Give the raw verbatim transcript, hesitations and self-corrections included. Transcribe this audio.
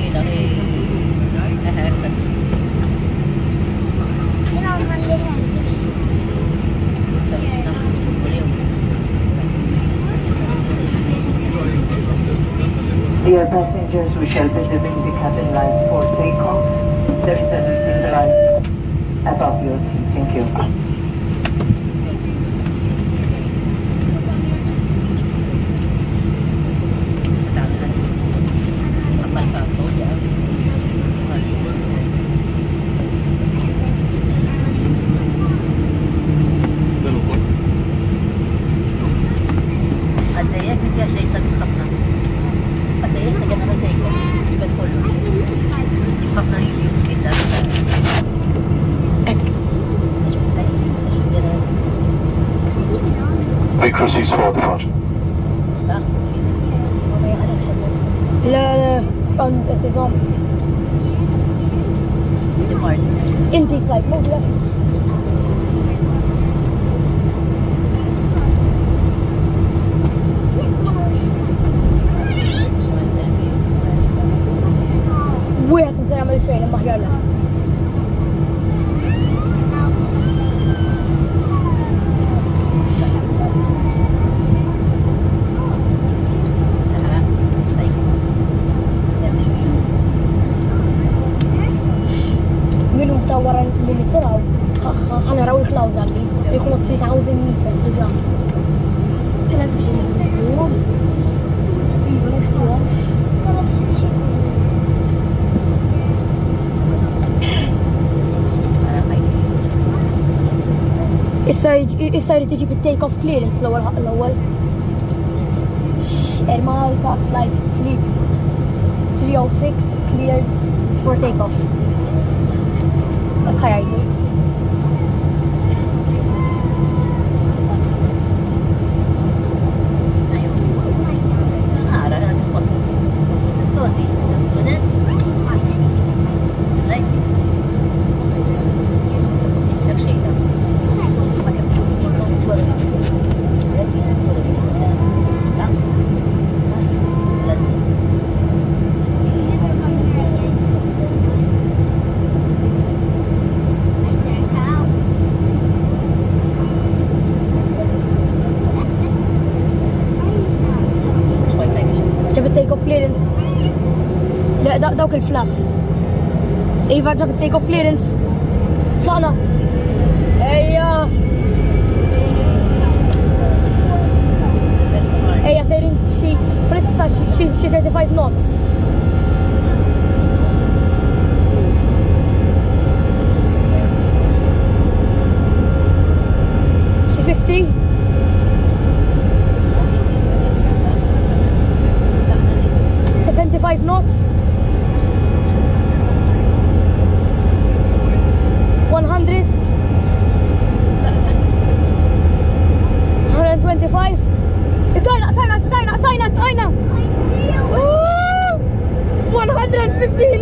Mira de... Ajá, exacto. Dear passengers, we shall be dimming the cabin lights for takeoff. There is a little light above your seat. Thank you. Frequencies for departure. لا لا on the انتي فلايت مو بلاش وين نعمل شيء لما حيالنا ورا اللي تراو انا راوي الكلاود عندي يكون ثلاثة آلاف متر ديجا تلفزيون اليوم في مشروع تلفزيون يصير تجي بالتيك اوف كليرنس الاول الاول malta flight three oh six cleared for takeoff. Okay. التيك اوف كليرنس لا دا دوك الفلابس ايفا جاب التيك اوف كليرنس طلعنا ايوه ايوه سايرين شي بريسا شي شي خمسة وثلاثين نوتس شي خمسين seventy-five knots, one hundred, one twenty-five. China, China, China, China, China. one hundred fifteen.